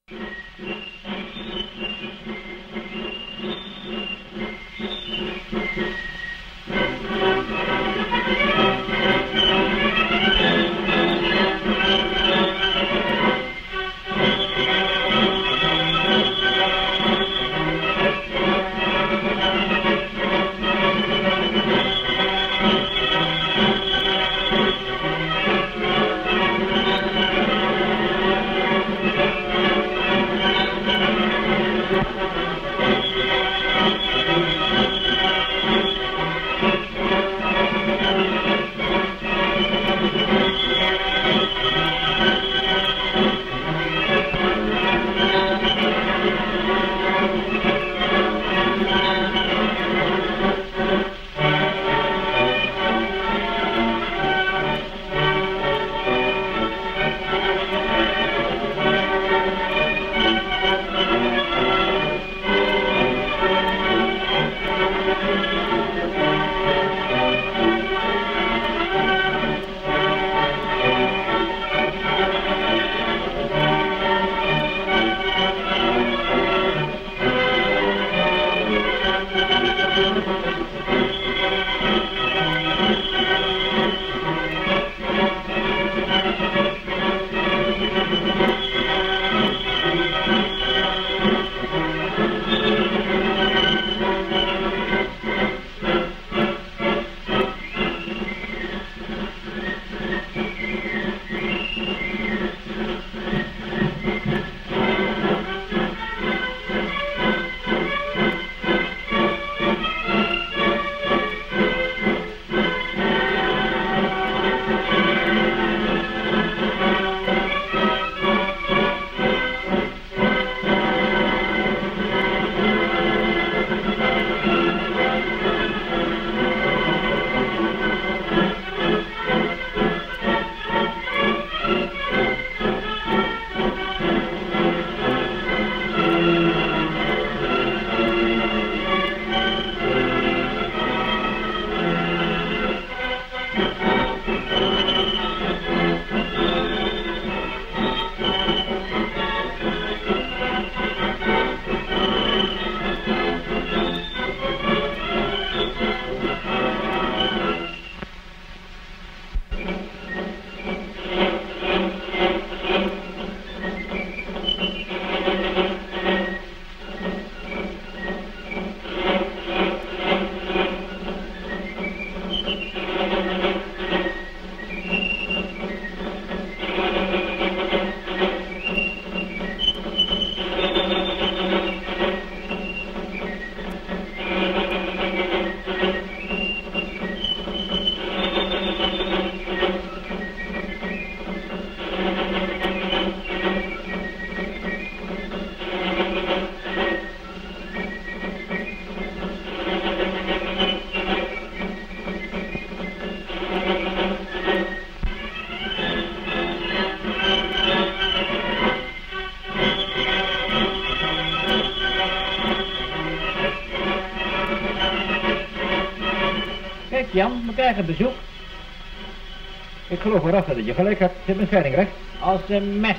Jan, we krijgen bezoek. Ik geloof waarachtig dat je gelijk hebt. Zit mijn scheiding recht. Als een mes.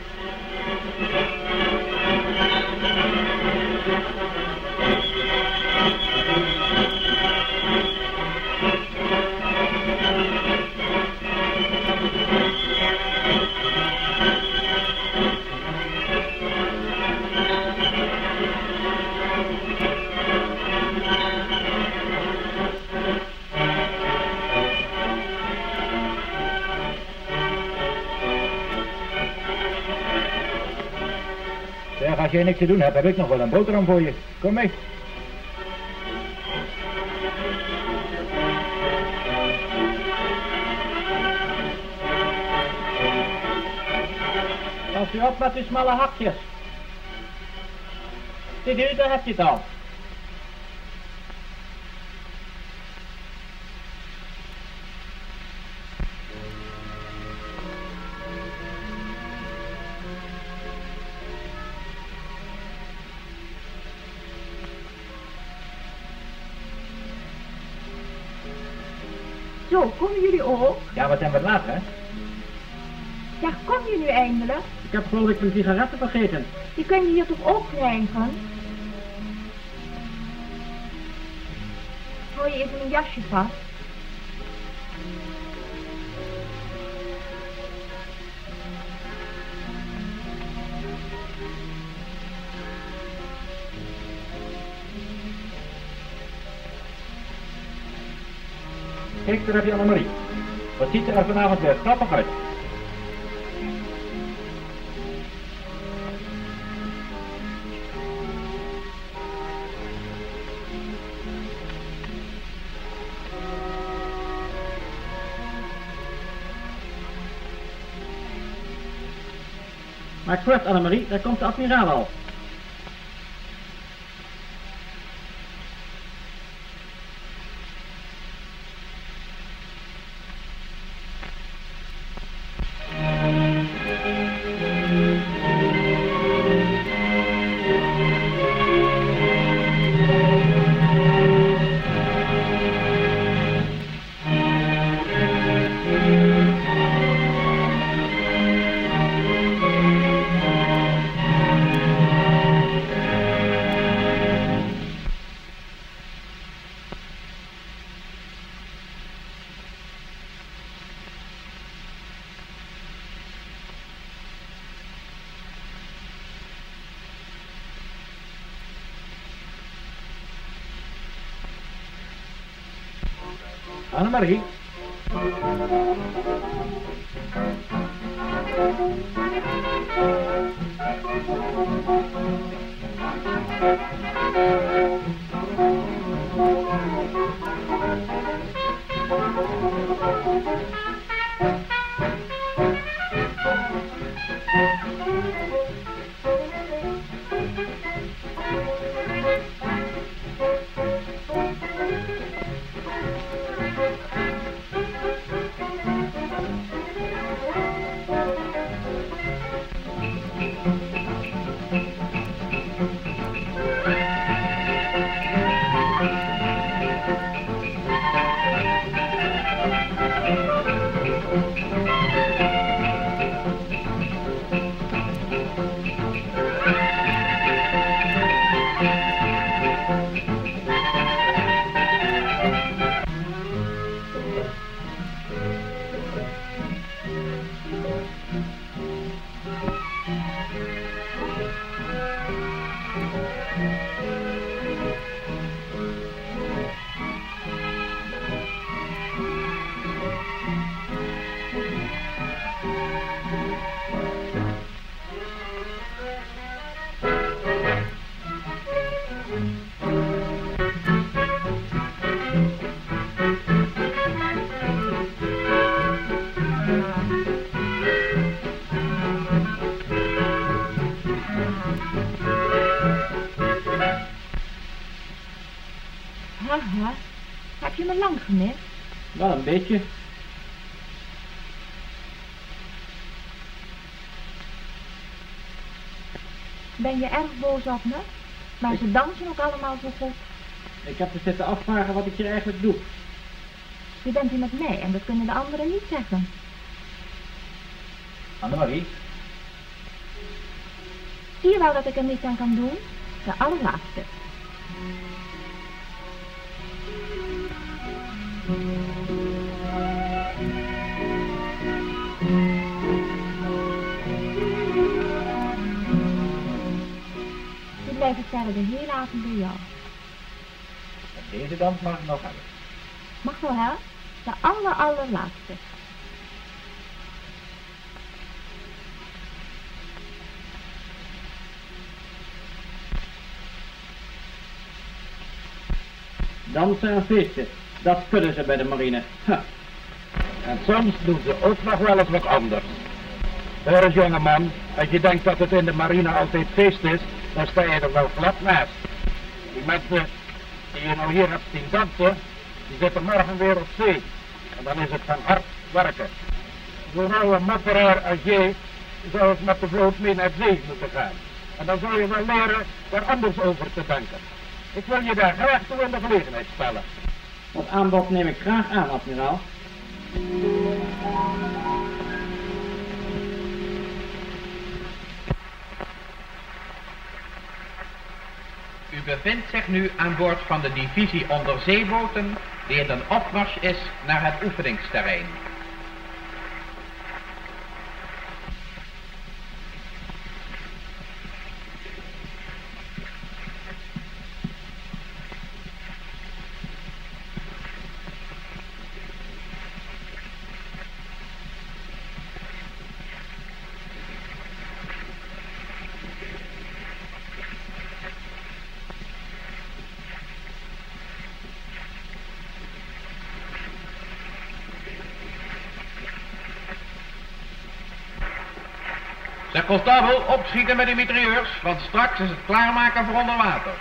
Als jij niks te doen hebt, heb ik nog wel een boterham voor je. Kom mee. Pas u op met uw smalle hakjes. Ziet u, daar heb je het al. Zo, komen jullie ook? Ja, we zijn wat laat, hè? Ja, kom je nu eindelijk? Ik heb geloof ik mijn sigaretten vergeten. Die kun je hier toch ook krijgen? Hou je even mijn jasje vast. Kijk, daar heb je Annemarie. Wat ziet er vanavond weer grappig uit? Maak vlug, Annemarie, daar komt de admiraal al. Annemarie? Haha, heb je me lang gemist? Wel een beetje. Ben je erg boos op me? Maar ze dansen ook allemaal zo goed. Ik heb me zitten afvragen wat ik hier eigenlijk doe. Je bent hier met mij en dat kunnen de anderen niet zeggen. Annemarie? Zie je wel dat ik er niets aan kan doen? De allerlaatste. We blijven verder de hele avond bij jou. En deze dans mag ik nog hebben. Mag wel, hè? De allerlaatste. Dansen en feesten, dat kunnen ze bij de marine. Ha. En soms doen ze ook nog wel eens wat anders. Hoor eens, jongeman, als je denkt dat het in de marine altijd feest is, dan sta je er wel glad naast. Die mensen die je nou hier hebt zien dansen, die zitten morgen weer op zee. En dan is het van hard werken. Zo'n oude makkeraar als jij zou eens met de vloot mee naar zee moeten gaan. En dan zou je wel leren er anders over te denken. Ik wil je daar graag toe in de gelegenheid stellen. Dat aanbod neem ik graag aan, admiraal. U bevindt zich nu aan boord van de divisie onderzeeboten die in een opmars is naar het oefeningsterrein. Zeg constabel, opschieten met de mitrailleurs, want straks is het klaarmaken voor onder water.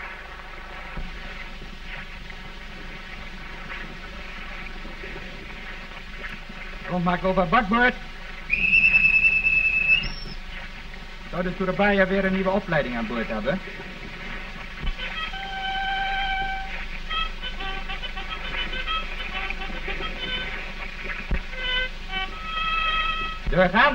Kom maar over bakboord. Zou de Surabaya weer een nieuwe opleiding aan boord hebben? Doorgaan.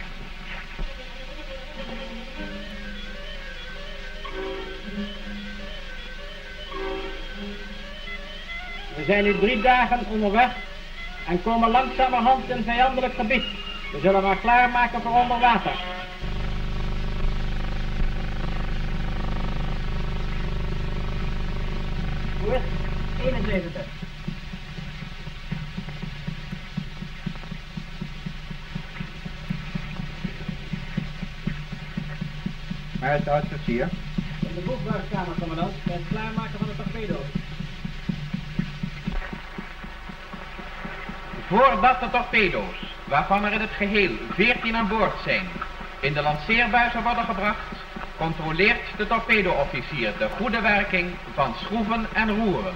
We zijn nu 3 dagen onderweg en komen langzamerhand in vijandelijk gebied. We zullen maar klaarmaken voor onder water. Hoe is het? 71. Waar is de officier? In de boegbuigkamer, commandant, bij het klaarmaken van de torpedo's. Voordat de torpedo's, waarvan er in het geheel 14 aan boord zijn, in de lanceerbuizen worden gebracht, controleert de torpedo-officier de goede werking van schroeven en roeren.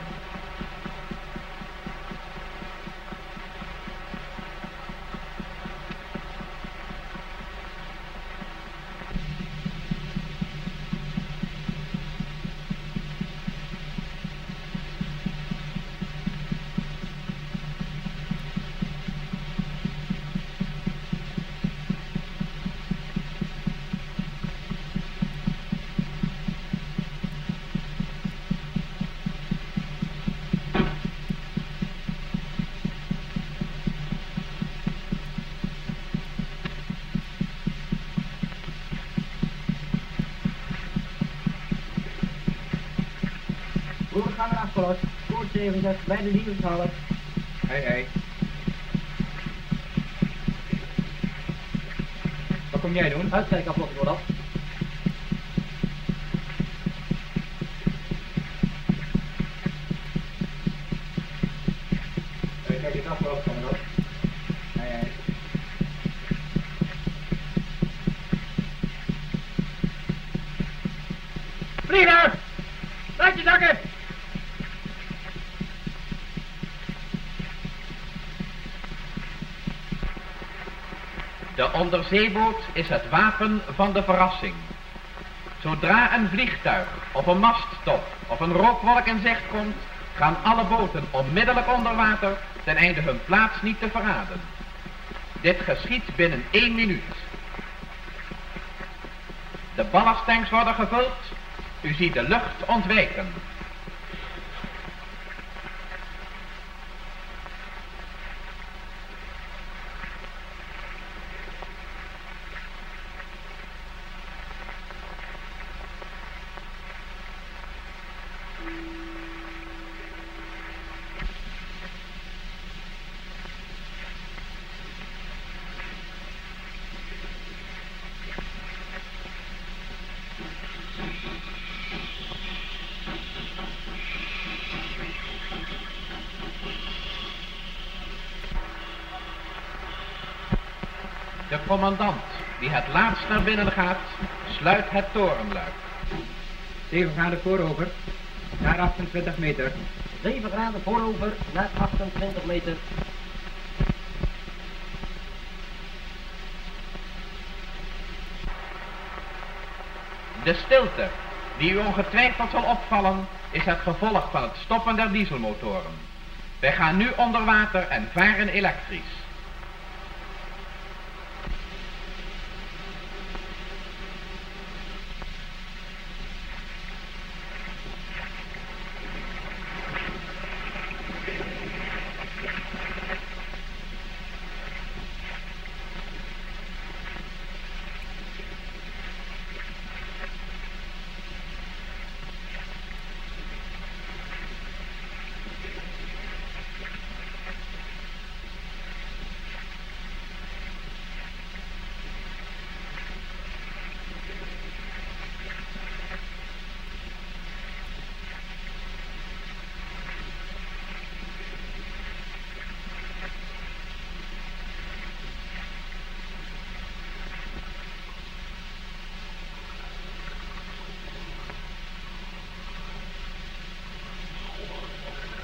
Roer gaan eraf, Kolos. Koers 70, bij de diensthallen. Hé. Wat kom jij doen? Uitkijken aflossen, commandant. Kijk het aflopen, commandant. Hé. Vlieger! Laat je zakken! De onderzeeboot is het wapen van de verrassing. Zodra een vliegtuig of een masttop of een rookwolk in zicht komt, gaan alle boten onmiddellijk onder water ten einde hun plaats niet te verraden. Dit geschiedt binnen 1 minuut. De ballasttanks worden gevuld. U ziet de lucht ontwijken. De commandant, die het laatst naar binnen gaat, sluit het torenluik. 7 graden voorover, naar 28 meter. 7 graden voorover naar 28 meter. De stilte, die u ongetwijfeld zal opvallen, is het gevolg van het stoppen der dieselmotoren. Wij gaan nu onder water en varen elektrisch.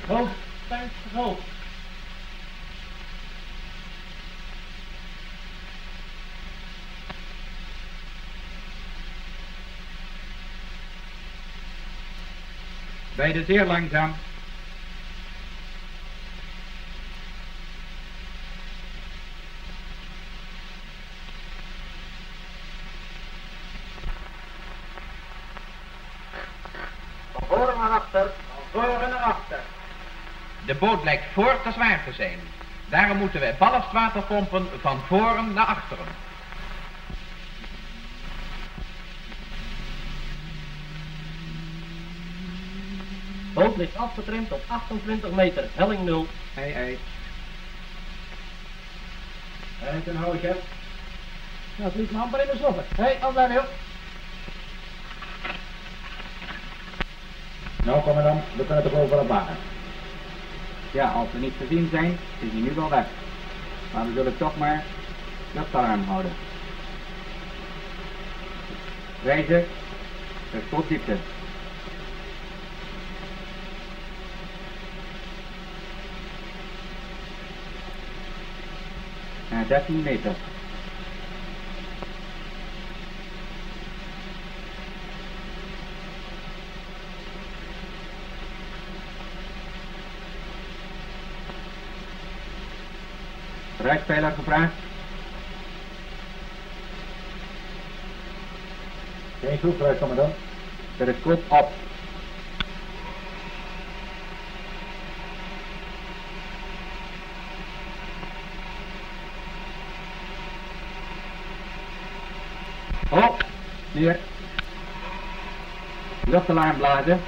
Hoofdtanks gevuld. Beide zeer langzaam. Van voren naar achter. Van voren naar achter. De boot lijkt voor te zwaar te zijn. Daarom moeten wij ballastwater pompen van voren naar achteren. Boot ligt afgetrimd op 28 meter, helling 0. Ei. En een hou chef. Nou, vliegt mijn amper in de sloffen. Hé, afblijven joh. Nou, commandant, we kunnen toch over het wagen. Ja, als we niet gezien zijn, is hij nu wel weg. Maar we zullen toch maar luchtalarm houden. Reizen, tot diepte. 13 meter. Rijkspijler gevraagd. Geen groepruis, commandant. Er is kop op. Op, neer. Luchtalarm blazen.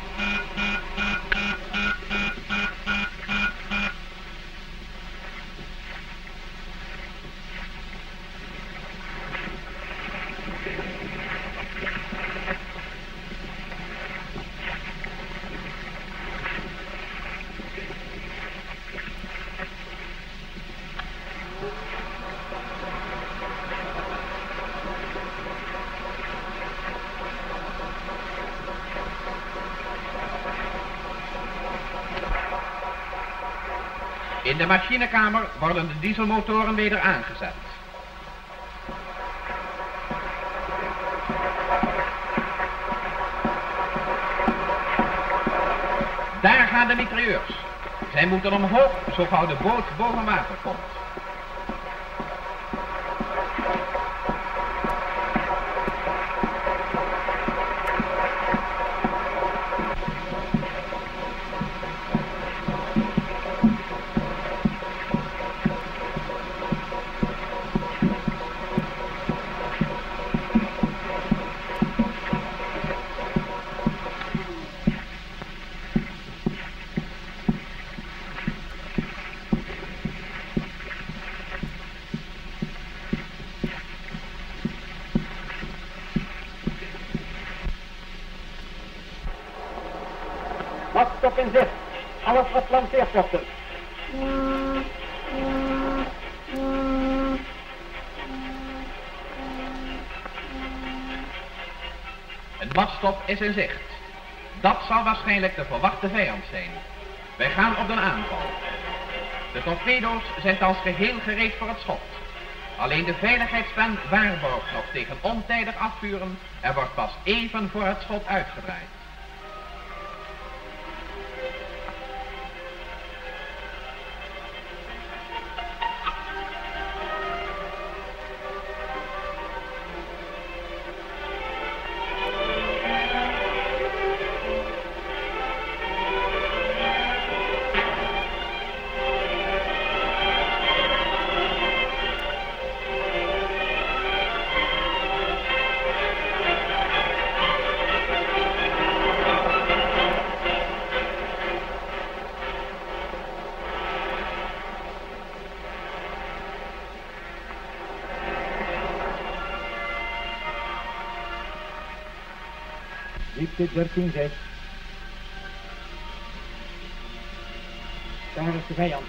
In de machinekamer worden de dieselmotoren weder aangezet. Daar gaan de mitrailleurs. Zij moeten omhoog zo gauw de boot boven water komt. Maststop in zicht. Alles wat lanceerposten. Een maststop is in zicht. Dat zal waarschijnlijk de verwachte vijand zijn. Wij gaan op de aanval. De torpedo's zijn thans geheel gereed voor het schot. Alleen de veiligheidspen waarborgt nog tegen ontijdig afvuren en wordt pas even voor het schot uitgedraaid. Diepte 13,6. Daar is de vijand.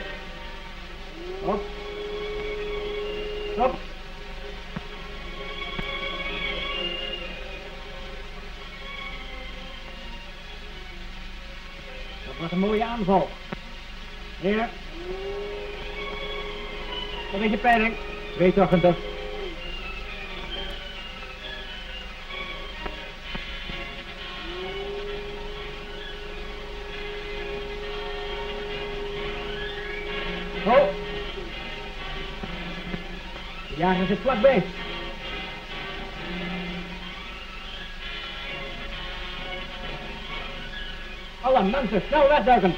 Op. Stop. aanval. Hier. Wat is je peiling? 280. Ho! De jager zit vlakbij. Alle mensen, snel wegduiken.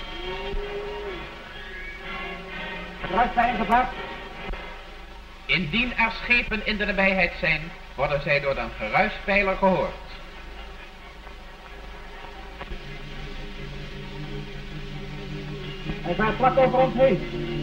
Ruitpijn gepakt. Indien er schepen in de nabijheid zijn, worden zij door een geruispijler gehoord. Hij gaat vlak over ons heen.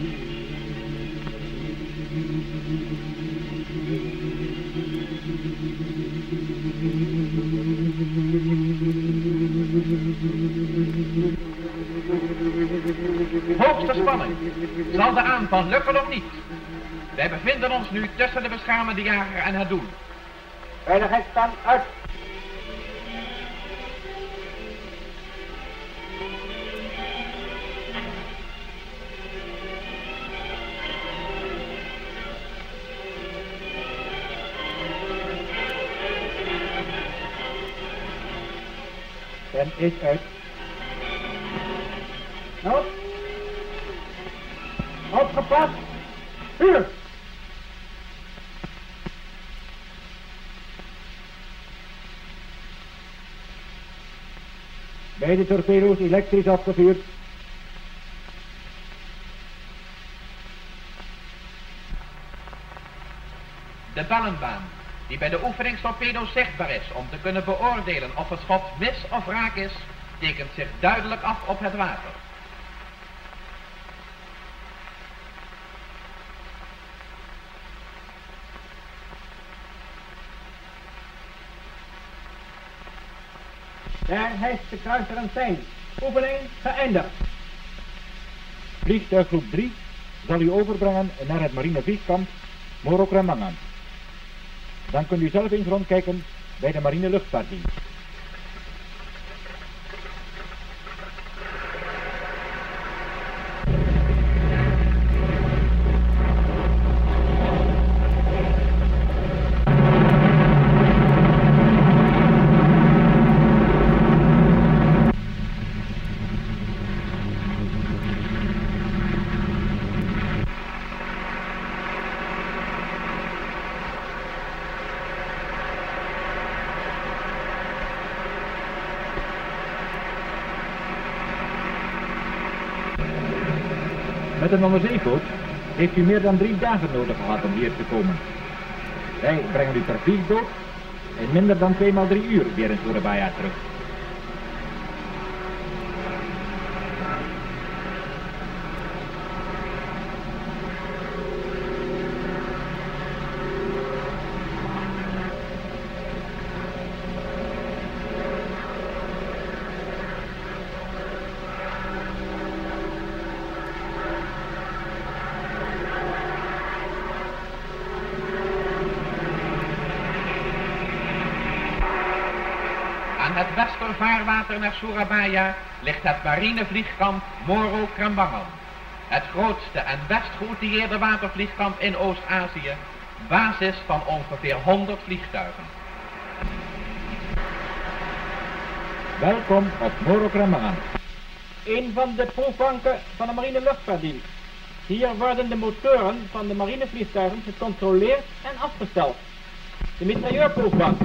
Hoogste spanning. Zal de aanval lukken of niet? Wij bevinden ons nu tussen de beschamende jager en het doel. Veiligheidsstand uit. En is uit. Nou. Opgepast. Vuur. Beide torpedo's elektrisch afgevuurd. De ballenbaan, die bij de oefeningstorpedo's zichtbaar is om te kunnen beoordelen of het schot mis of raak is, tekent zich duidelijk af op het water. Daar hijst de kruiser een sein. Oefening geëindigd. Vliegtuiggroep 3 zal u overbrengen naar het marinevliegkamp Moro-Kramangan. Dan kunt u zelf eens rondkijken bij de marine luchtvaartdienst. Met een onderzeeboot heeft u meer dan 3 dagen nodig gehad om hier te komen. Wij brengen u per vliegboot in minder dan 2 x 3 uur weer in Surabaya terug. Aan het westervaarwater naar Surabaya ligt het marinevliegkamp Moro-Krambangan. Het grootste en best geoutilleerde watervliegkamp in Oost-Azië, basis van ongeveer 100 vliegtuigen. Welkom op Moro-Krambangan. Een van de proefbanken van de marine luchtvaartdienst. Hier worden de motoren van de marinevliegtuigen gecontroleerd en afgesteld. De mitrailleurproefbank.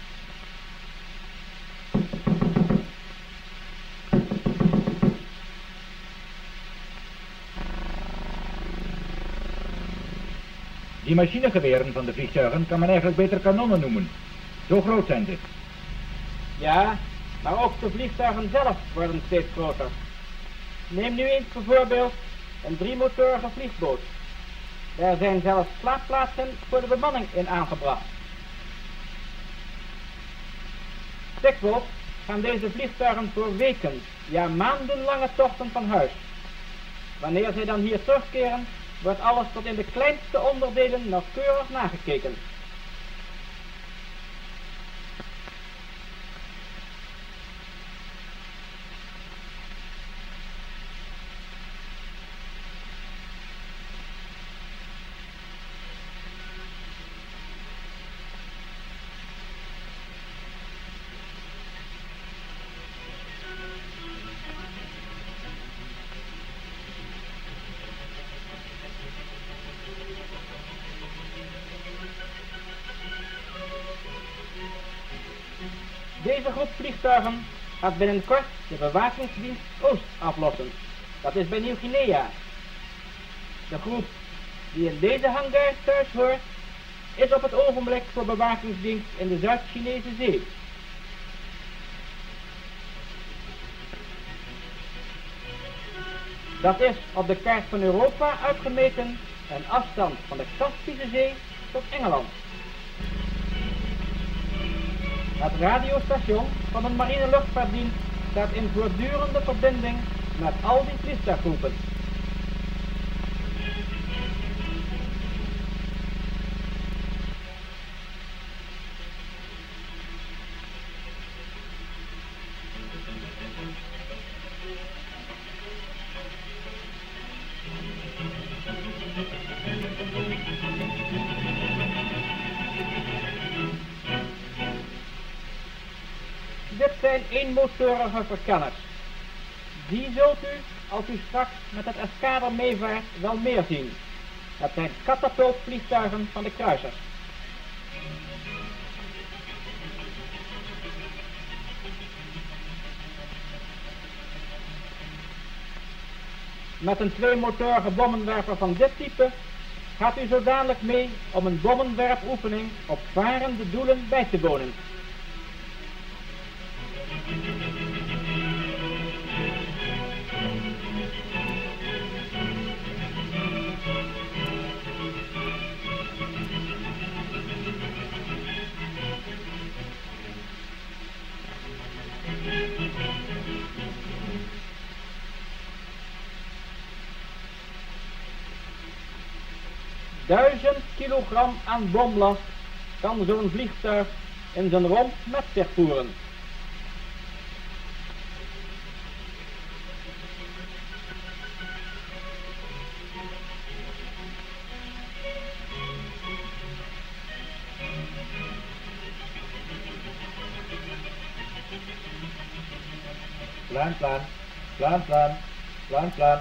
Die machinegeweren van de vliegtuigen kan men eigenlijk beter kanonnen noemen. Zo groot zijn ze. Ja, maar ook de vliegtuigen zelf worden steeds groter. Neem nu eens bijvoorbeeld een 3-motorige vliegboot. Daar zijn zelfs slaapplaatsen voor de bemanning in aangebracht. Dikwijls gaan deze vliegtuigen voor weken, ja maandenlange tochten van huis. Wanneer zij dan hier terugkeren, wordt alles tot in de kleinste onderdelen nauwkeurig nagekeken. Deze groep vliegtuigen gaat binnenkort de bewakingsdienst Oost aflossen. Dat is bij Nieuw-Guinea. De groep die in deze hangar thuis hoort, is op het ogenblik voor bewakingsdienst in de Zuid-Chinese Zee. Dat is op de kaart van Europa uitgemeten een afstand van de Kaspische Zee tot Engeland. Het radiostation van de marine luchtvaartdienst staat in voortdurende verbinding met al die vliegtuiggroepen. Dit zijn eenmotorige verkenners. Die zult u, als u straks met het eskader meevaart, wel meer zien. Het zijn katapultvliegtuigen van de kruisers. Met een tweemotorige bommenwerper van dit type gaat u zo dadelijk mee om een bommenwerpoefening op varende doelen bij te wonen. Duizend kilogram aan bomlast kan zo'n vliegtuig in zijn romp met zich voeren. Plan, plan, plan, plan, plan, plan.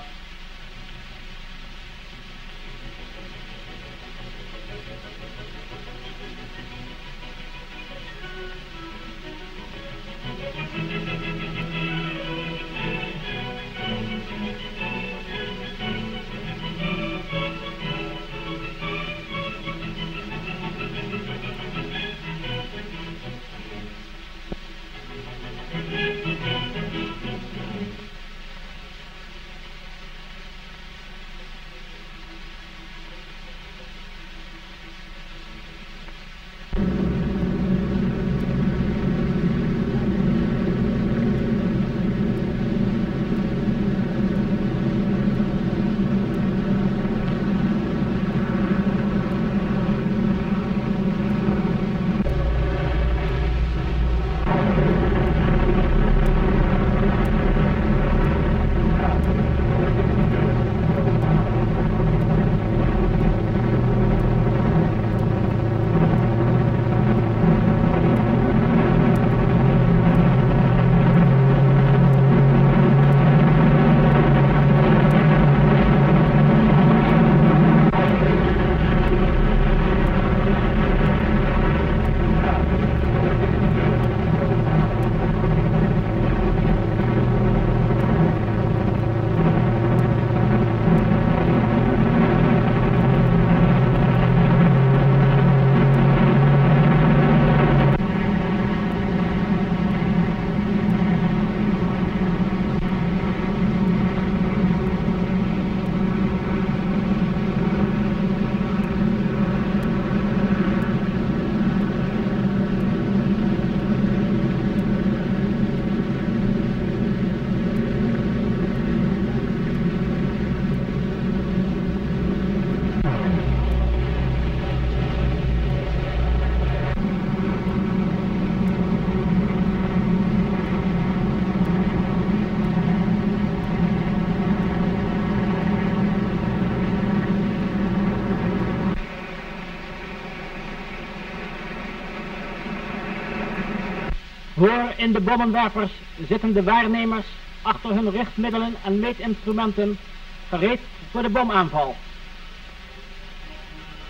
Voor in de bommenwerpers zitten de waarnemers achter hun richtmiddelen en meetinstrumenten gereed voor de bomaanval.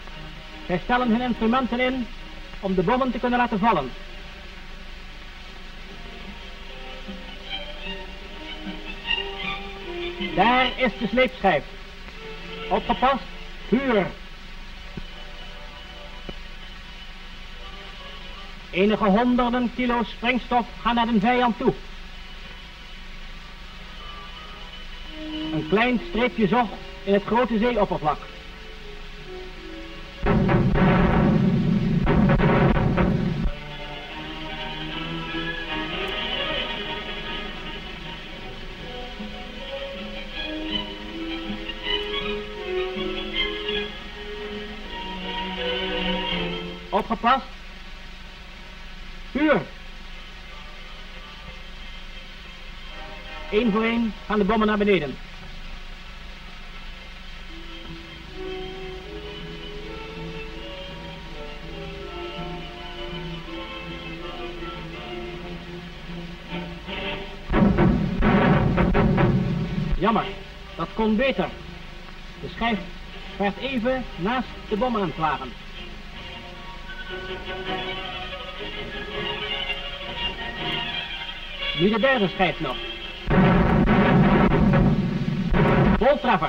Zij stellen hun instrumenten in om de bommen te kunnen laten vallen. Daar is de sleepschijf. Opgepast, vuur. Enige honderden kilo springstof gaan naar de vijand toe. Een klein streepje zog in het grote zeeoppervlak. Opgepast. Vuur. 1 voor 1 gaan de bommen naar beneden. Jammer, dat kon beter. De schijf werd even naast de bommen aanslagen. Nu de derde schijf nog. Voltreffer.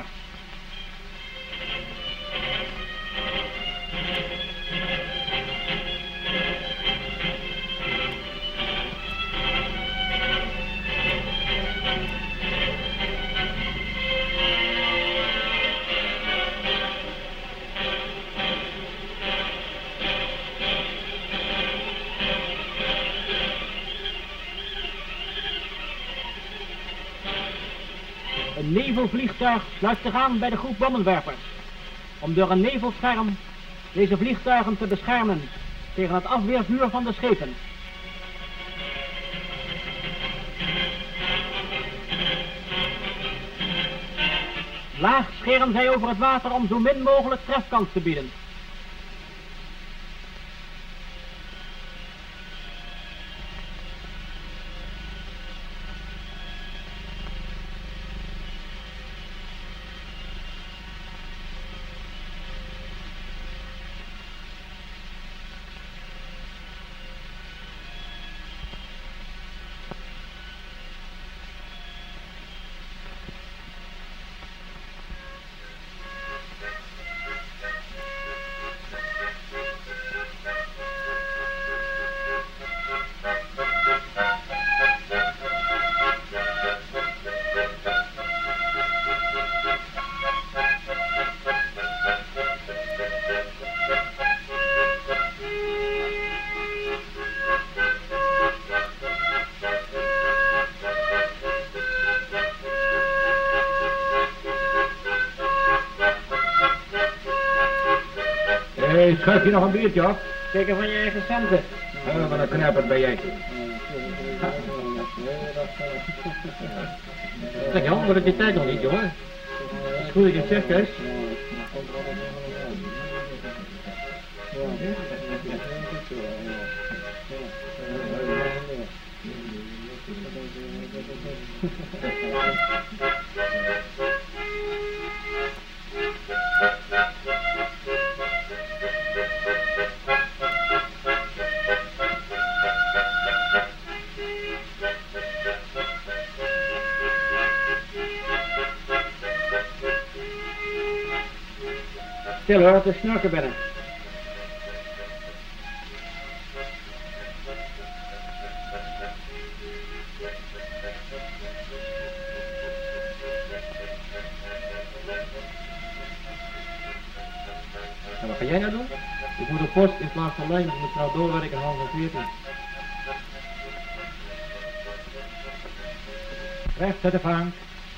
Een nevelvliegtuig sluit zich aan bij de groep bommenwerpers, om door een nevelscherm deze vliegtuigen te beschermen tegen het afweervuur van de schepen. Laag scheren zij over het water om zo min mogelijk trefkans te bieden. Schuif je nog een biertje op? Zeker van je eigen centen. Ja, maar dan knappert ben jij. Zeg Jan, wordt het die tijd nog niet, jongen? Is goed dat je het zegt, Kees. Stil hoor, het is snurken binnen. En wat ga jij nou doen? Ik moet op post in plaats van lijn, ik moet nou doorwerken half 14. Recht uit de vank.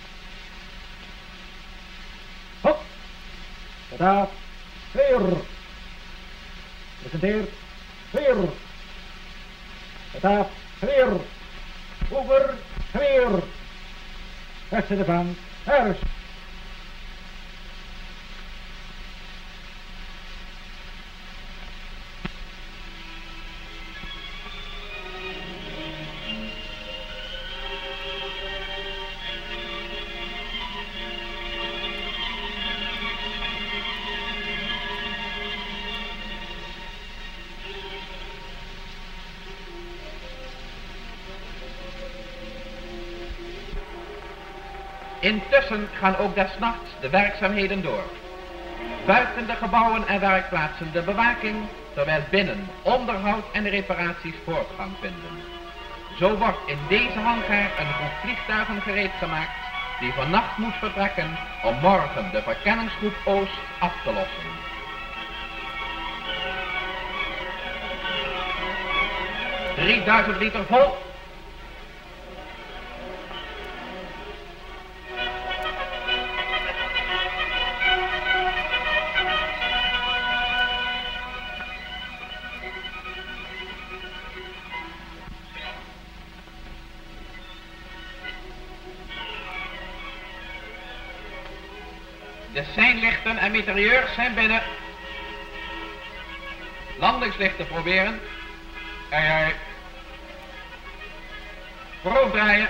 Hop! Staat. Veer. Presenteert. Veer. Staat. Veer. Over. Veer. Recht uit de vank. Hers. Intussen gaan ook des nachts de werkzaamheden door. Buiten de gebouwen en werkplaatsen de bewaking, terwijl binnen onderhoud en reparaties voortgang vinden. Zo wordt in deze hangar een groep vliegtuigen gereed gemaakt die vannacht moet vertrekken om morgen de verkenningsgroep Oost af te lossen. $3000 vol. De seinlichten en mitrailleurs zijn binnen. Landingslichten proberen. Voorover draaien.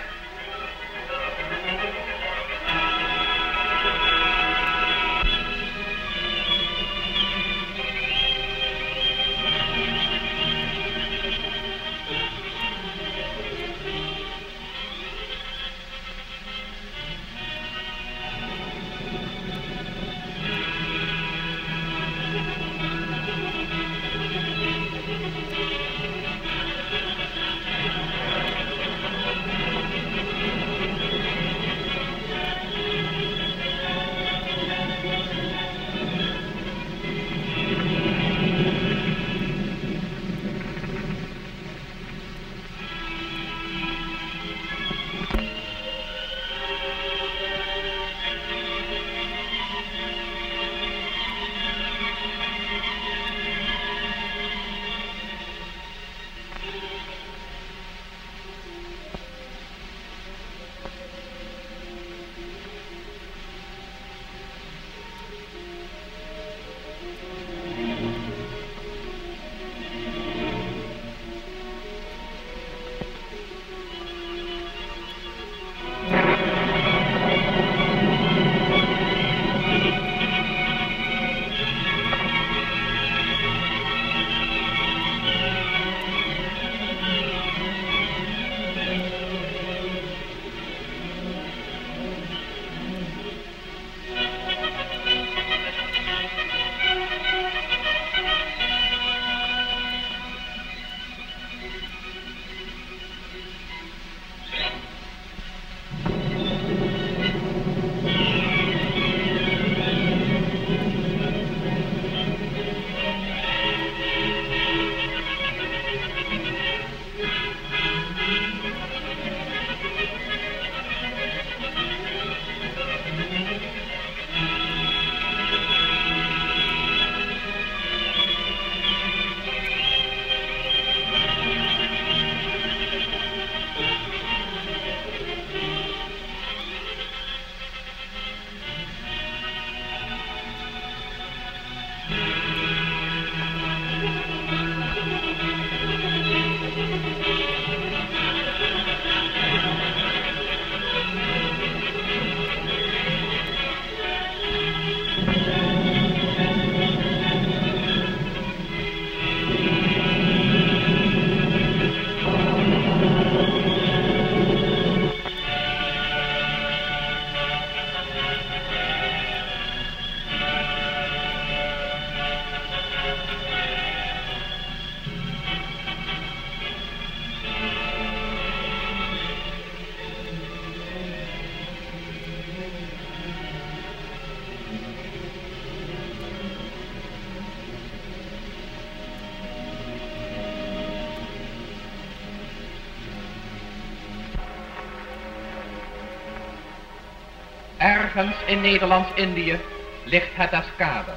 Ergens in Nederlands-Indië ligt het Eskader.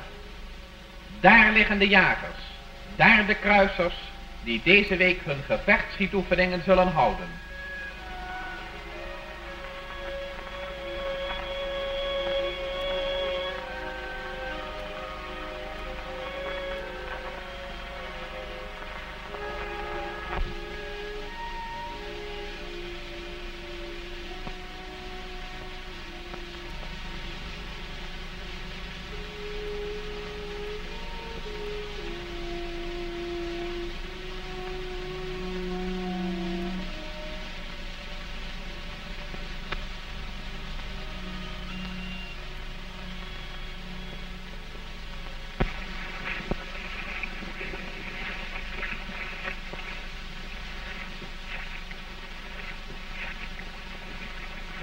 Daar liggen de jagers, daar de kruisers, die deze week hun gevechtsschietoefeningen zullen houden.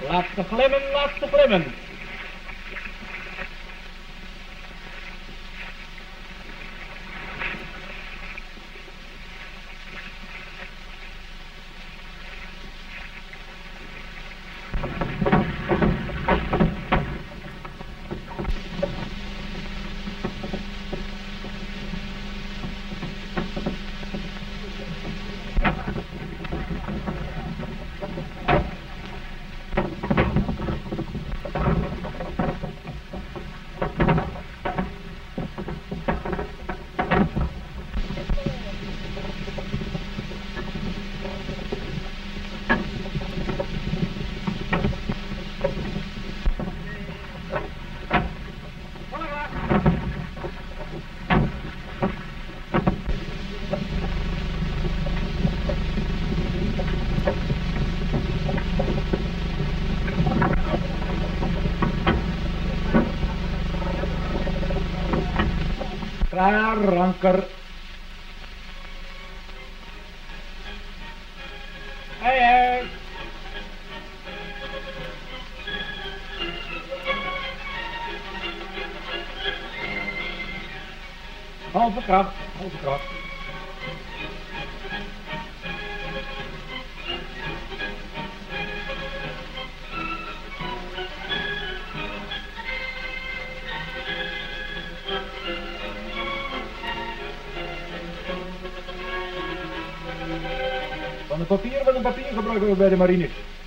Laat ze glimmen, laat ze glimmen. Klaar, anker. Hei, hei. Halve kracht, halve kracht. Wat een papier gebruiken we bij de marine.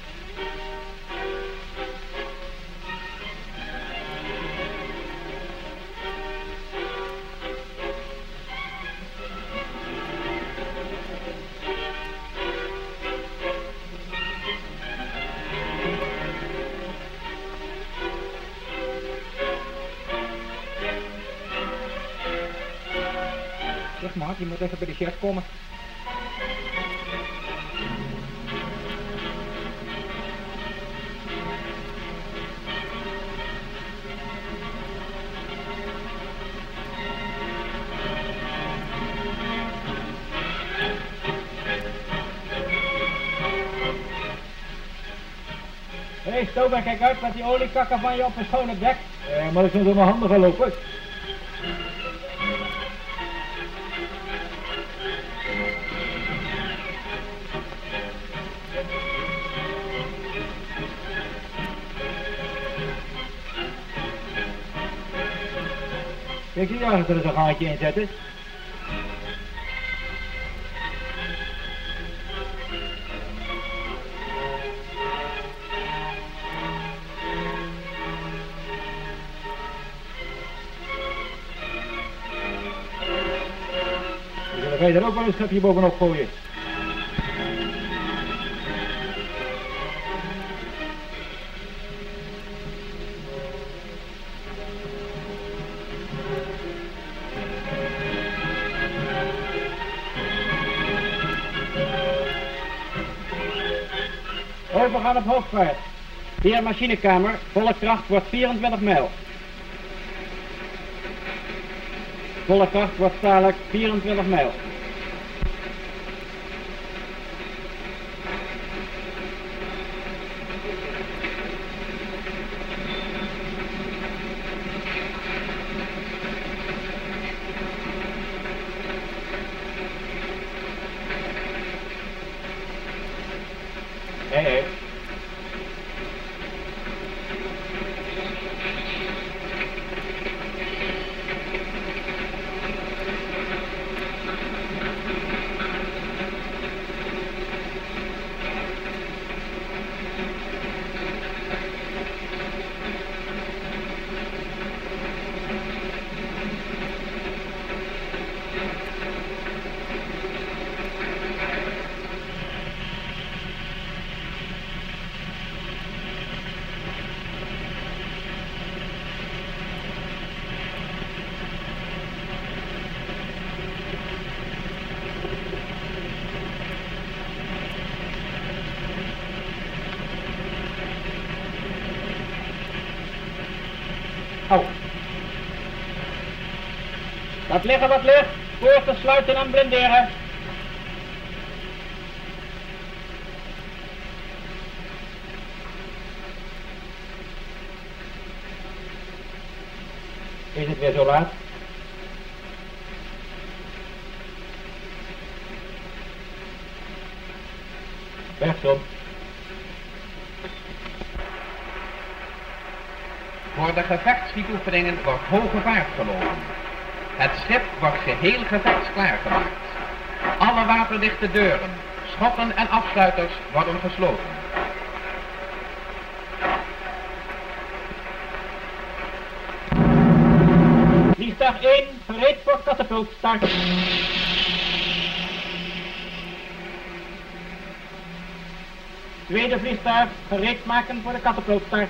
Zeg maar, je moet even bij de chef komen. Hé, Stober, kijk uit met die oliekakken van je op een schone dek. Maar ik moet door mijn handen gaan lopen. Kijk hier, als er eens een gaatje in zetten. Dan ga je er ook wel een schepje bovenop gooien. We gaan op hoogvaart. Hier machinekamer, volle kracht wordt 24 mijl. Volle kracht wordt dadelijk 24 mijl. Hé. Wat liggen, wat ligt. Poorten sluiten en blinderen. Is het weer zo laat? Bergsom. Voor de gevechtsschietoefeningen wordt hoge vaart gelopen. Het schip wordt geheel gevechtsklaar gemaakt. Alle waterdichte deuren, schotten en afsluiters worden gesloten. Vliegtuig 1, gereed voor katapultstart. Tweede vliegtuig, gereed maken voor de katapultstart.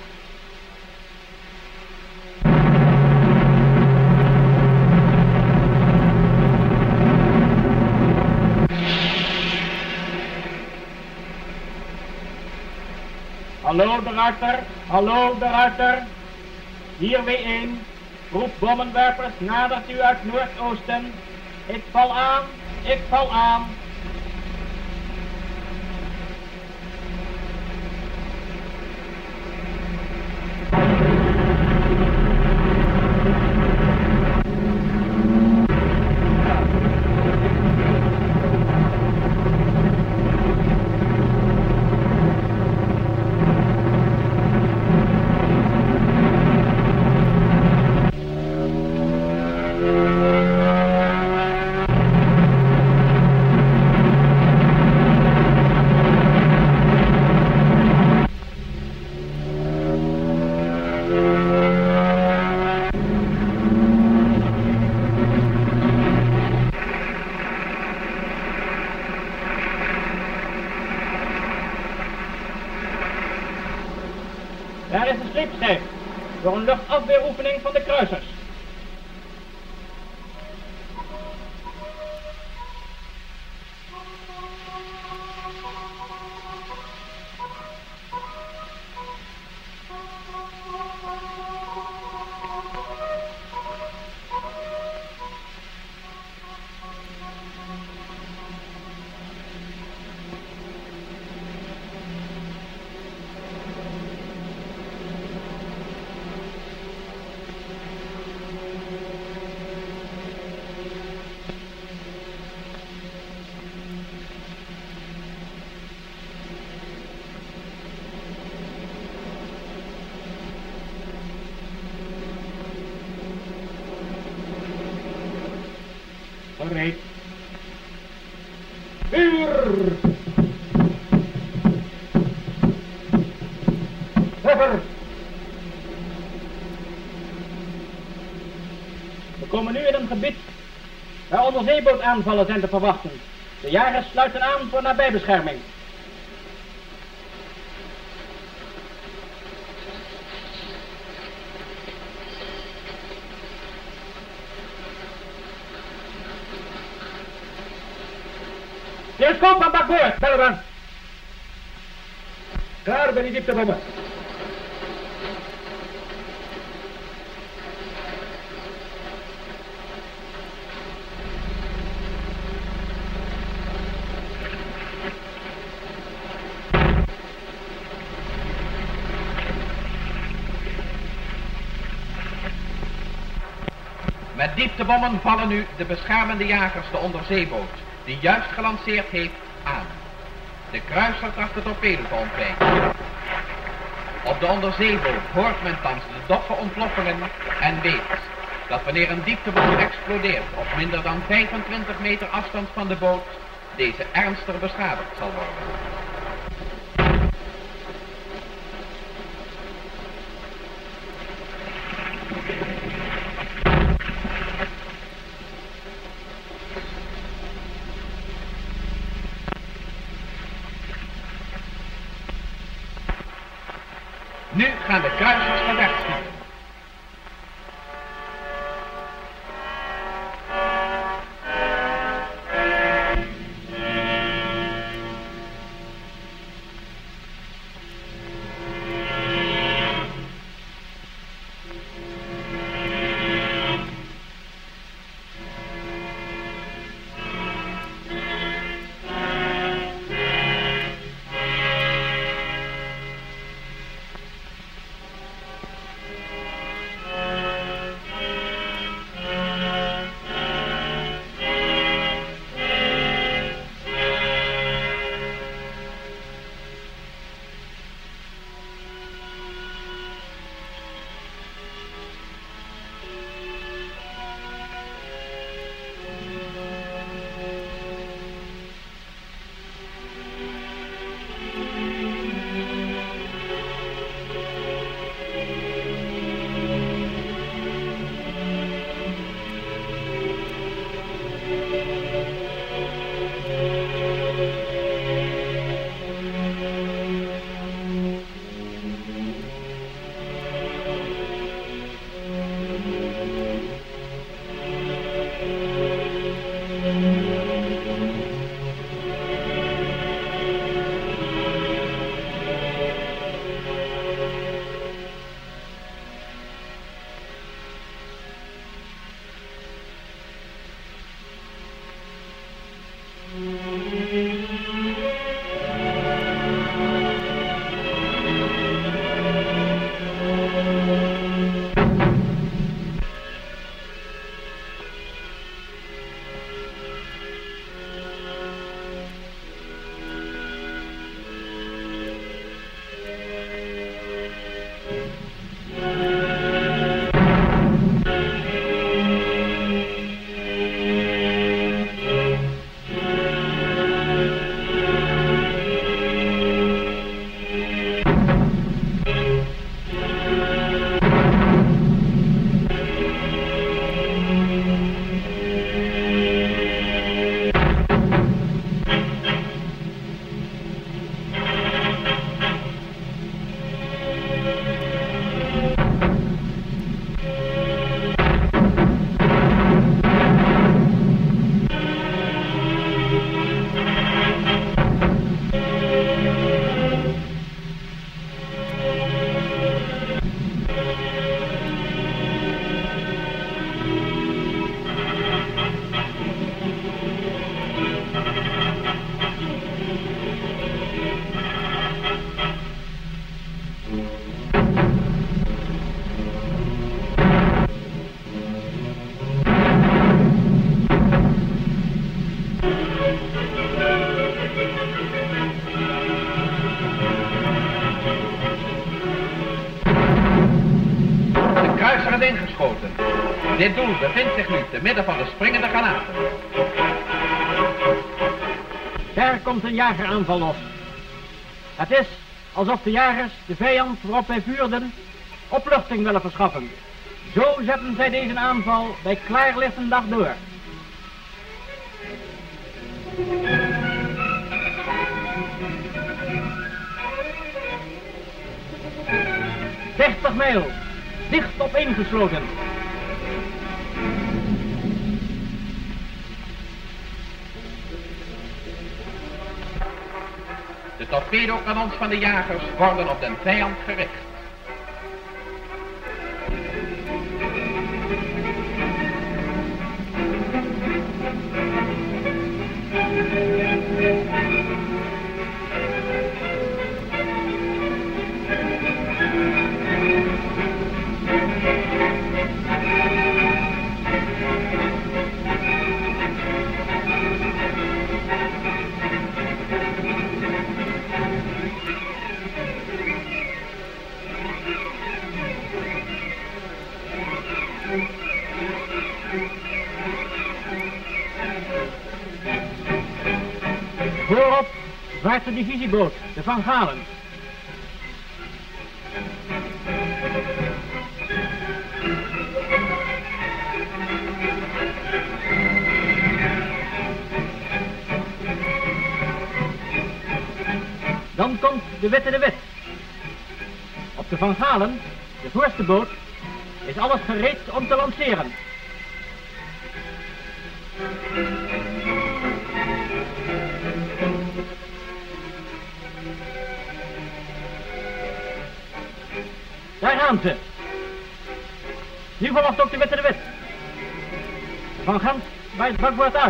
Hallo de ruiter, hallo de ruiter. Hier W1, roep bommenwerpers, nadert u uit noordoosten. Ik val aan, ik val aan. Daar is een sleepschijf voor een luchtafweeroefening van de kruisers. Gereed. Vuur! Treffer! We komen nu in een gebied waar onderzeebootaanvallen zijn te verwachten. De jagers sluiten aan voor nabijbescherming. Telescoop aan bakboord, Belleman. Klaar bij die dieptebommen. Met dieptebommen vallen nu de beschermende jagers de onderzeeboot, die juist gelanceerd heeft, aan. De kruiser tracht de torpedo te ontwijken. Op de onderzeeboot hoort men thans de doffe ontploffingen en weet dat wanneer een dieptebom explodeert op minder dan 25 meter afstand van de boot, deze ernstig beschadigd zal worden. Nu gaan de kruisers gevecht schieten. is ingeschoten. Dit doel bevindt zich nu te midden van de springende granaten. Daar komt een jageraanval los. Het is alsof de jagers de vijand waarop wij vuurden opluchting willen verschaffen. Zo zetten zij deze aanval bij klaarlichte dag door. ...30 mijl, dicht opeengesloten. De torpedokanons van de jagers worden op den vijand gericht. Voorop vaart de divisieboot, de Van Galen. Dan komt de Witte de Wit. Op de Van Galen, de voorste boot, is alles gereed om te lanceren. Daar gaan ze. Nu volgt ook de Witte de Wit. Van Gent bij het bakboord uit.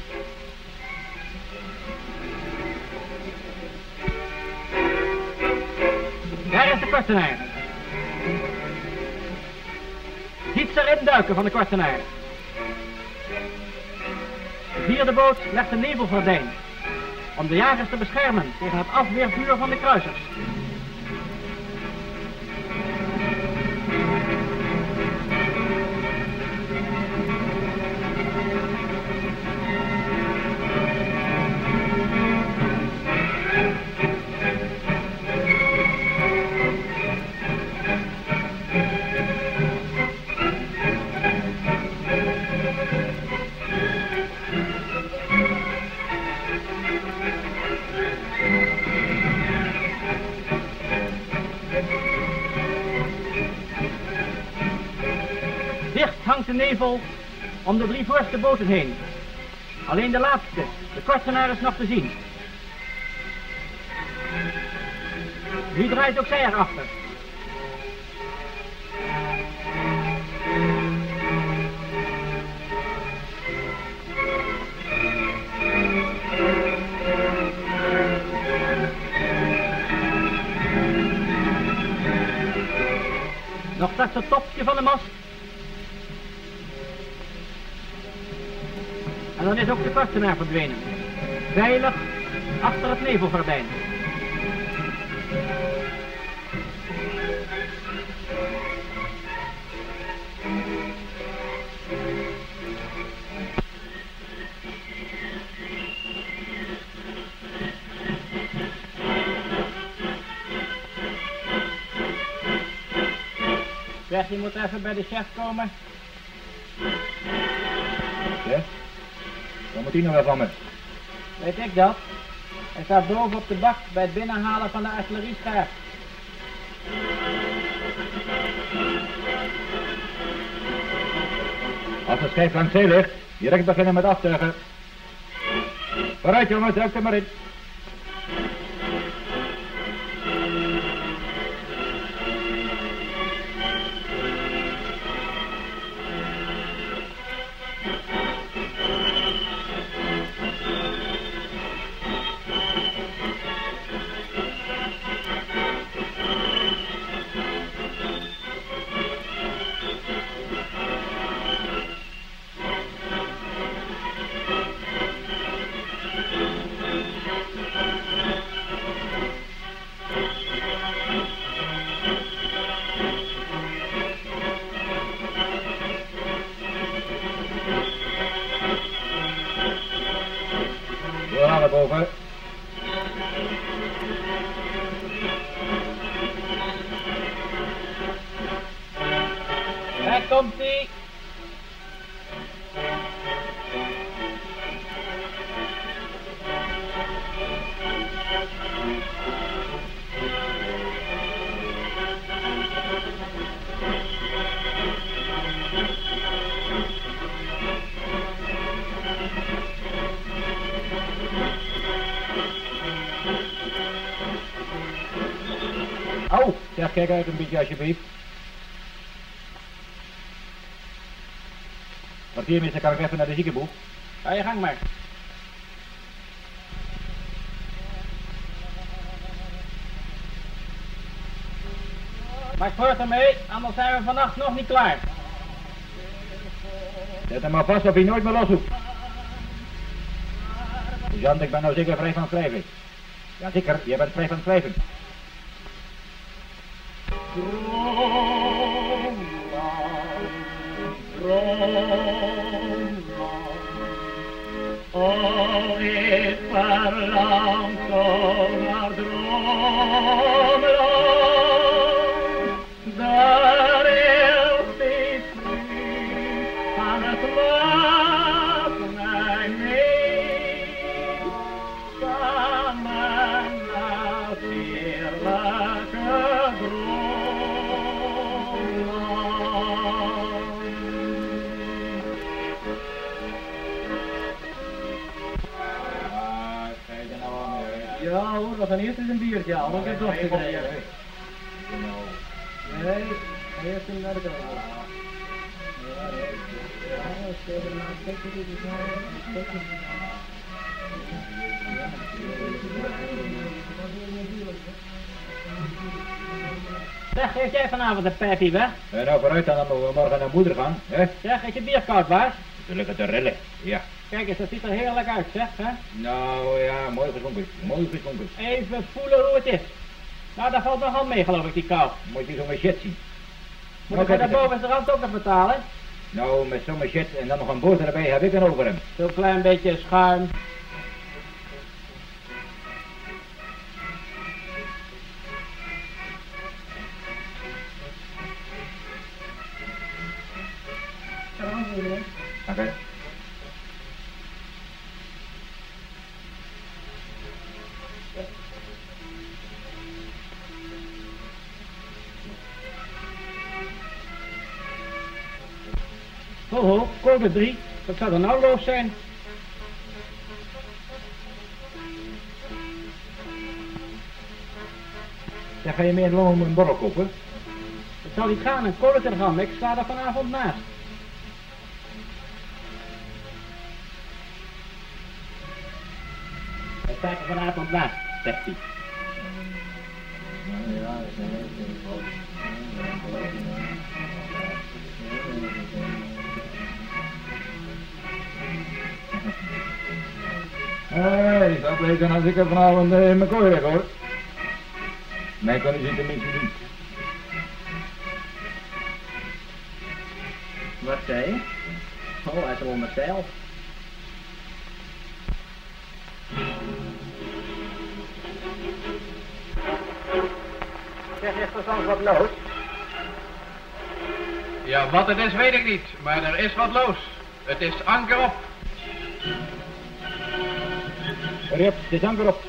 Daar is de Kortenaar. Ziet ze erin duiken van de Kortenaar. De vierde boot legt een nevelgordijn om de jagers te beschermen tegen het afweervuur van de kruisers. Hangt de nevel om de drie voorste boten heen. Alleen de laatste, de Kortenaar, is nog te zien. Nu draait ook zij erachter. Nog straks het topje van de mast. En dan is ook de Kortenaar verdwenen. Veilig achter het nevelgordijn. Zeg, je moet even bij de chef komen. Ja? Wat moet hij nou weer van me? Weet ik dat? Hij staat boven op de bak bij het binnenhalen van de artillerieschaar. Als het schijf langs zee ligt, direct beginnen met aftuigen. Vooruit jongens, duik er maar in. boven. Daar komt ie. Au, zeg, kijk uit een beetje alsjeblieft. Kwartiermeester, kan ik even naar de ziekenboeg? Ga je gang maar. Maak voort ermee, anders zijn we vannacht nog niet klaar. Zet hem maar vast of hij nooit meer loshoeft. Sergeant, ik ben nou zeker vrij van schrijven. Jazeker, je bent vrij van schrijven. Oh, ik verlang zo naar droomland. Daar is die vriend aan het laat mij mee. Samen naar heerlijke Ja hoor, we gaan eerst eens een biertje halen, ik heb toch gekregen. Nee, eerst eens naar de kant. Zeg, geef jij vanavond een pijpje weg? Nou, vooruit dan we morgen naar moeder gaan, hè? Zeg, is je bier koud, baas? Natuurlijk te rillen, ja. Kijk eens, dat ziet er heerlijk uit, zeg, hè? Nou ja, mooi geschonken, mooi geschonken. Even voelen hoe het is. Nou, dat valt nogal mee, geloof ik, die kou. Moet je zo'n shit zien. Moet ik de bovenste rand ook nog betalen? Nou, met zo'n shit en dan nog een boter erbij heb ik een over hem. Zo'n klein beetje schuim. Oké. Ho ho, code 3. Wat zou er nou los zijn? Dan ga je meer lang om een borrel kopen. Het zal niet gaan, een kooltelegram. Ik sta er vanavond naast. Ik sta er vanavond naast, zegt hij. Ik zou blij als ik er vanavond in mijn kooi leg, hoor. Mij kunnen ze tenminste doen. Wat zei je? Oh, hij is onder zeil. Zeg, is er soms wat los? Ja, wat het is weet ik niet, maar er is wat los. Het is anker op. Hurry op, het is anker op.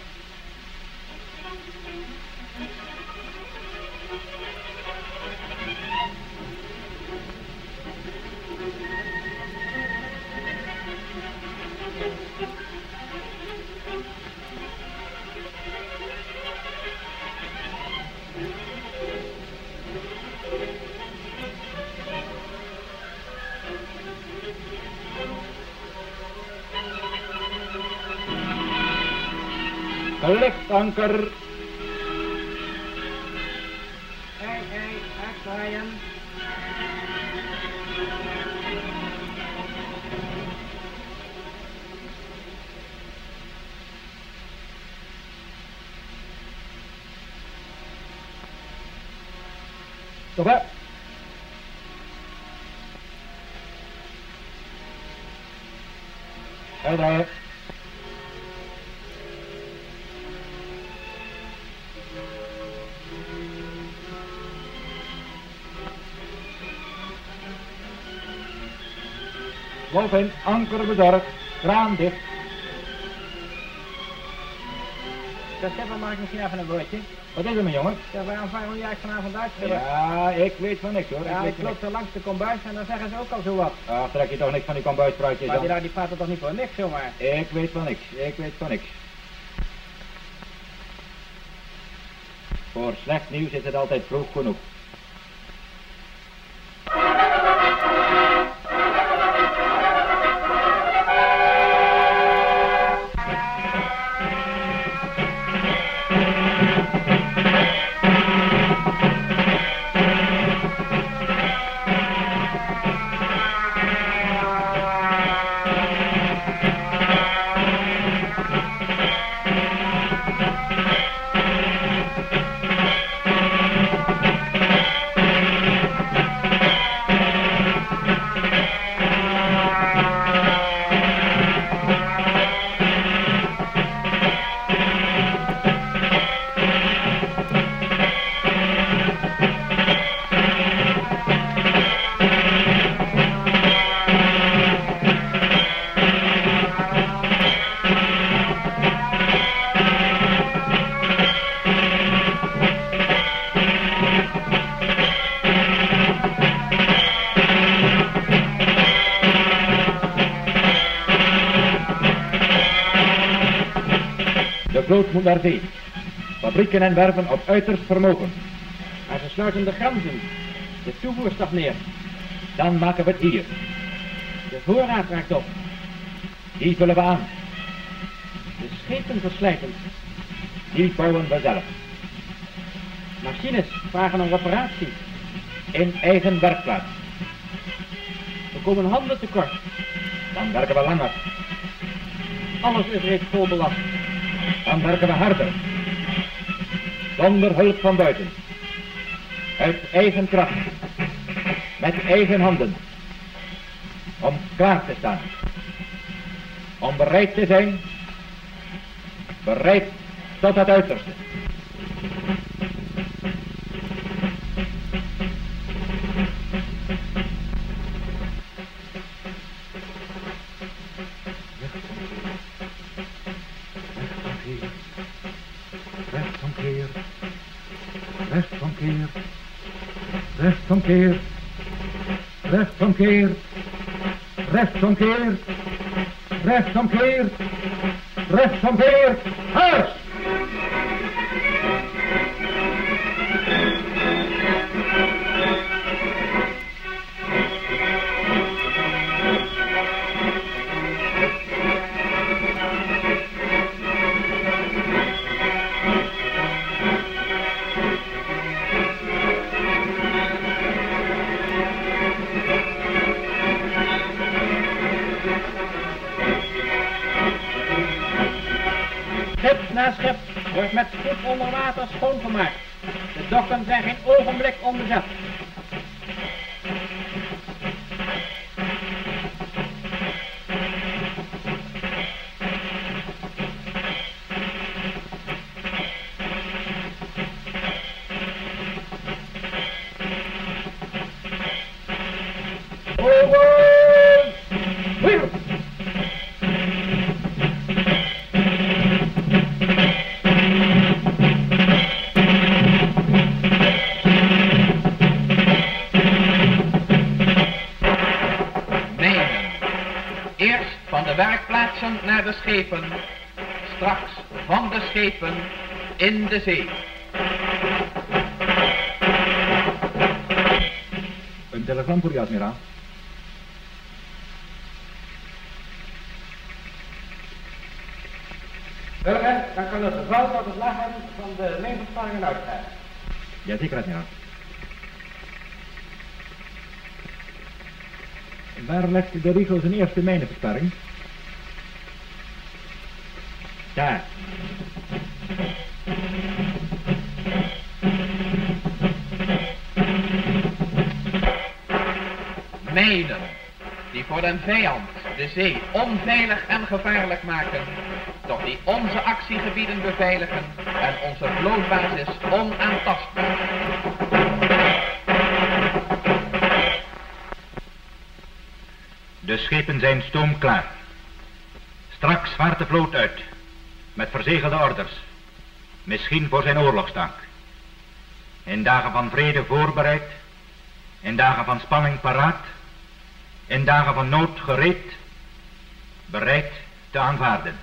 Lichtanker. Hey, uitzwaaien. Stop hè. Uitdraaien. Golf in, anker bezorgd, kraan dicht. Dat schipper, mag ik misschien even een woordje? Wat is er, mijn jongen? Ja, waarom varen jij vanavond uit, schipper? Ja, ik weet van niks hoor. Ja, weet ik van loop zo langs de kombuis en dan zeggen ze ook al zo wat. niks. Ach, trek je toch niks van die kombuisspruitjes Maar dan? die praten toch niet voor niks zomaar? Ik weet van niks, ik weet van niks. Voor slecht nieuws is het altijd vroeg genoeg. De vloot moet naar zee. Fabrieken en werven op uiterst vermogen. Maar ze sluiten de grenzen. De toevoer staat neer. Dan maken we het hier. De voorraad raakt op. Die vullen we aan. De schepen verslijten. Die bouwen we zelf. Machines vragen een reparatie. In eigen werkplaats. Er komen handen tekort. Dan werken we langer. Alles is reeds vol belast. Dan werken we harder. Zonder hulp van buiten. Uit eigen kracht. Met eigen handen. Om klaar te staan. Om bereid te zijn. Bereid tot het uiterste. Rechtsomkeer. Rechtsomkeer. Rechtsomkeer. Rechtsomkeer. Rechtsomkeer. Rechtsomkeer. Rechtsomkeer. Huis! Schip na schip wordt met spoed onder water schoongemaakt. De dokken zijn geen ogenblik onbezet. Eerst van de werkplaatsen naar de schepen, straks van de schepen in de zee. Een telegram voor u, admiraal. Burger, dan kan het geval tot het leggen van de levensvervanging uitkrijgen. Jazeker, admiraal. Waar legt de Rigo zijn eerste mijnenversperring? Daar. Mijnen die voor den vijand de zee onveilig en gevaarlijk maken, doch die onze actiegebieden beveiligen en onze vlootbasis onaantastbaar. De schepen zijn stoomklaar. Straks vaart de vloot uit, met verzegelde orders, misschien voor zijn oorlogstaak. In dagen van vrede voorbereid, in dagen van spanning paraat, in dagen van nood gereed, bereid te aanvaarden.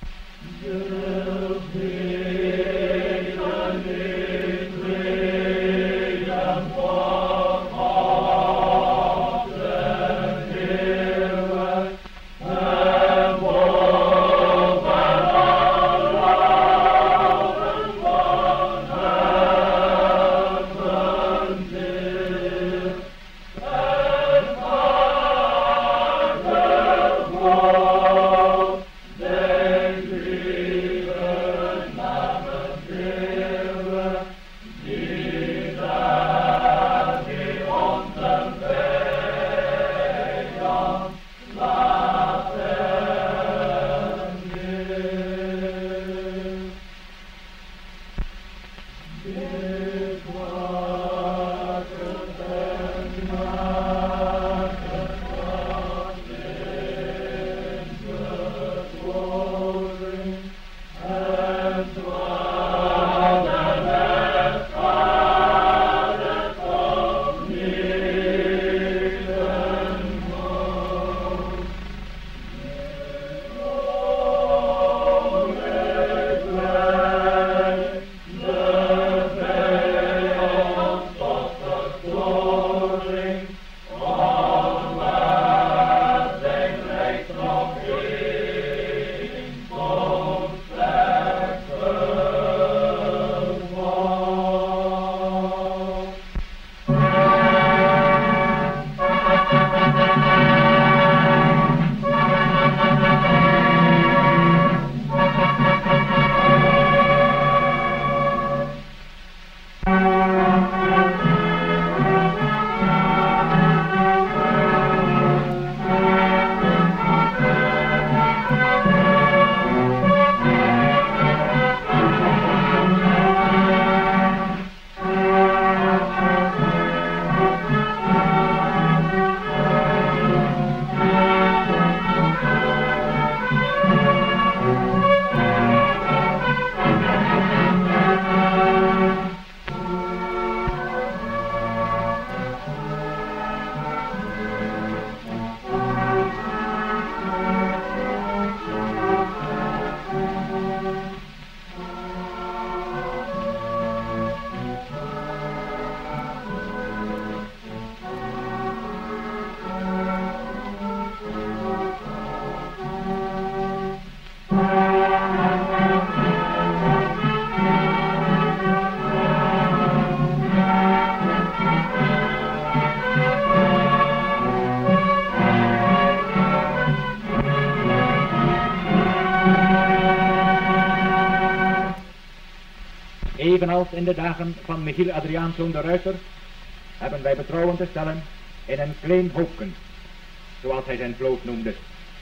Evenals in de dagen van Michiel Adriaanszoon de Ruiter hebben wij betrouwen te stellen in een klein hoopken, zoals hij zijn vloot noemde.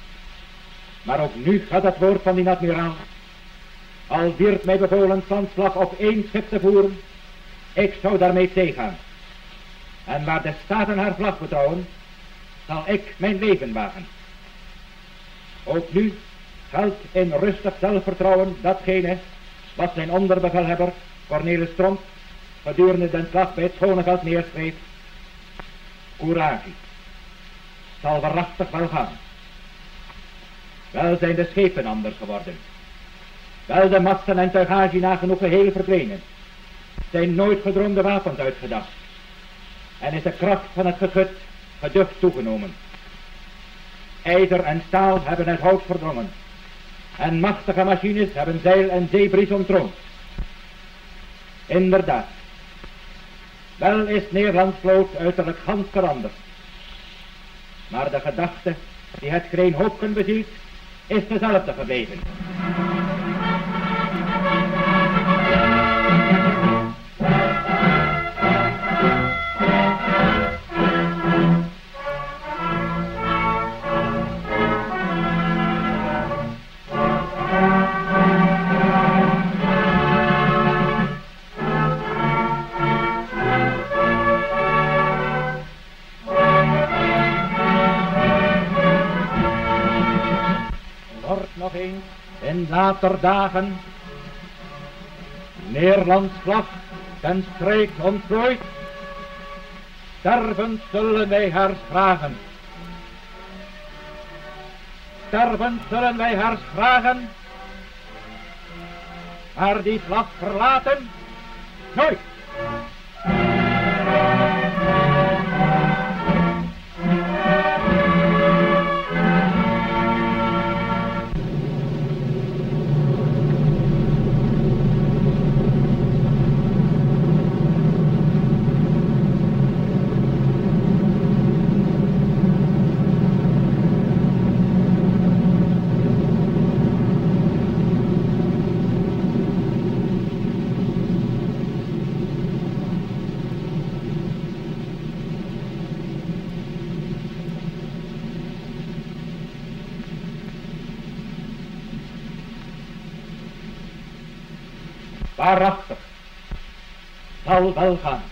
Maar ook nu gaat het woord van die admiraal, al wierd mij bevolen zandslag op 1 schip te voeren, ik zou daarmee tegengaan. En waar de staten haar vlag betrouwen, zal ik mijn leven wagen. Ook nu geldt in rustig zelfvertrouwen datgene wat zijn onderbevelhebber Cornelis Tromp gedurende den slag bij het Schoneveld neerschreef. Courage, zal waarachtig wel gaan. Wel zijn de schepen anders geworden. Wel de masten en tuigage nagenoeg geheel verdwenen. Zijn nooit gedroomde wapens uitgedacht. En is de kracht van het geschut geducht toegenomen. IJzer en staal hebben het hout verdrongen. En machtige machines hebben zeil en zeebries ontroond. Inderdaad. Wel is Nederlands vloot uiterlijk gans veranderd. Maar de gedachte die het Green Hoopken bezielt, is dezelfde gebleven. eens in later dagen Nederlands vlag ten strijd ontplooit, stervend zullen wij haar vragen. Stervend zullen wij haar vragen, maar die vlag verlaten, nooit. Waarachtig, zal wel gaan.